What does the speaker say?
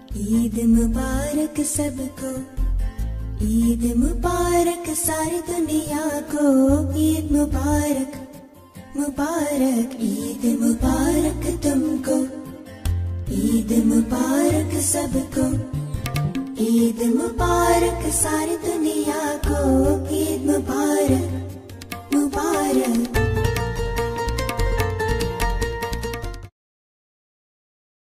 ईद मुबारक सबको, ईद मुबारक सारी दुनिया को। ईद मुबारक मुबारक, ईद मुबारक तुमको, ईद मुबारक सबको, ईद मुबारक सारी दुनिया को। ईद मुबारक